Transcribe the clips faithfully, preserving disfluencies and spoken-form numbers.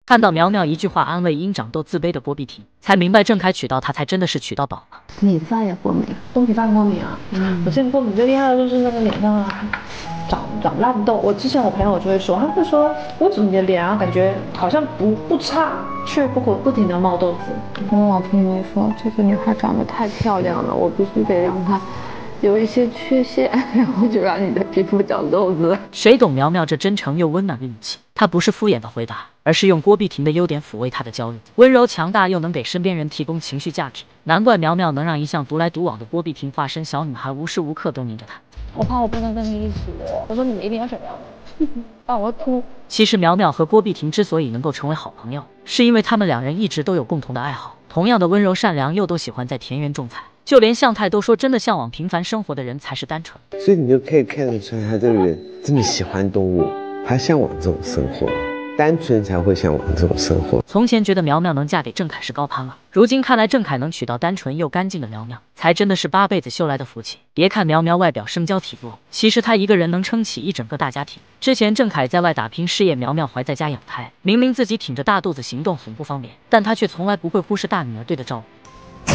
看到苗苗一句话安慰因长痘自卑的郭碧婷，才明白郑恺娶到她才真的是娶到宝了。 你饭也过敏， 东西饭过敏啊？嗯，我现在过敏最厉害的就是那个脸上啊。 长长烂痘，我之前我朋友就会说，他会说，为什么你的脸啊感觉好像不不差，却不不停的冒痘子。 我跟我朋友说，这个女孩长得太漂亮了，我必须得让她有一些缺陷，然后就让你的皮肤长痘子。 谁懂苗苗这真诚又温暖的语气？她不是敷衍的回答，而是用郭碧婷的优点抚慰她的焦虑，温柔强大又能给身边人提供情绪价值。难怪苗苗能让一向独来独往的郭碧婷化身小女孩，无时无刻都黏着她。 我怕我不能跟你一起，我说你们一定要怎样，啊，我会哭。 其实苗苗和郭碧婷之所以能够成为好朋友，是因为他们两人一直都有共同的爱好，同样的温柔善良，又都喜欢在田园种菜。就连向太都说，真的向往平凡生活的人才是单纯。 所以你就可以看得出来，他这个人这么喜欢动物，他向往这种生活。 单纯才会向往这种生活。 从前觉得苗苗能嫁给郑恺是高攀了，如今看来郑恺能娶到单纯又干净的苗苗，才真的是八辈子修来的福气。别看苗苗外表身娇体弱，其实她一个人能撑起一整个大家庭。之前郑恺在外打拼事业，苗苗怀在家养胎，明明自己挺着大肚子行动很不方便，但她却从来不会忽视大女儿对的照顾。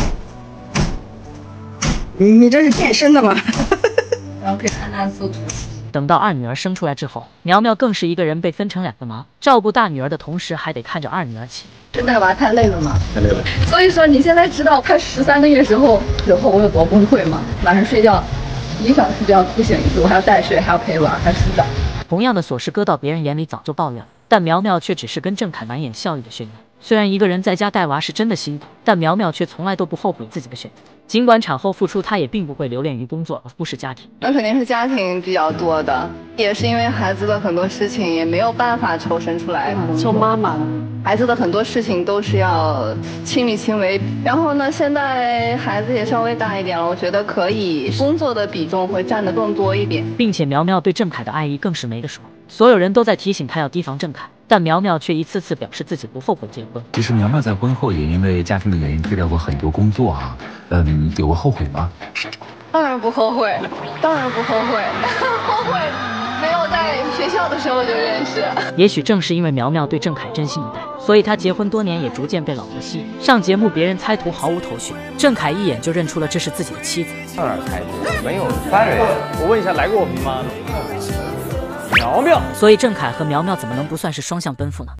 你你这是健身的吗？然后可以看看速度。 等到二女儿生出来之后，苗苗更是一个人被分成两个忙，照顾大女儿的同时，还得看着二女儿起。 这带娃太累了吗？ 太累了。 所以说你现在知道快十三个月时候以后我有多崩溃吗？晚上睡觉一个小时就要哭醒一次，我还要带睡，还要陪娃，还洗澡。 同样的琐事搁到别人眼里早就抱怨了，但苗苗却只是跟郑恺满眼笑意的炫耀。虽然一个人在家带娃是真的辛苦，但苗苗却从来都不后悔自己的选择。 尽管产后复出，她也并不会留恋于工作而忽视家庭。 那肯定是家庭比较多的，也是因为孩子的很多事情也没有办法抽身出来做妈妈， 孩子的很多事情都是要亲力亲为。然后呢，现在孩子也稍微大一点了，我觉得可以工作的比重会占得更多一点， 并且苗苗对郑恺的爱意更是没得说。所有人都在提醒她要提防郑恺，但苗苗却一次次表示自己不后悔结婚。 其实苗苗在婚后也因为家庭的原因推掉过很多工作啊。 嗯，有过后悔吗？ 当然不后悔，当然不后悔，后悔没有在学校的时候就认识。 也许正是因为苗苗对郑恺真心以待，所以她结婚多年也逐渐被老婆吸引。上节目别人猜图毫无头绪，郑恺一眼就认出了这是自己的妻子。 上哪猜图？没有三人。我问一下，来过我们吗？苗苗。 所以郑恺和苗苗怎么能不算是双向奔赴呢？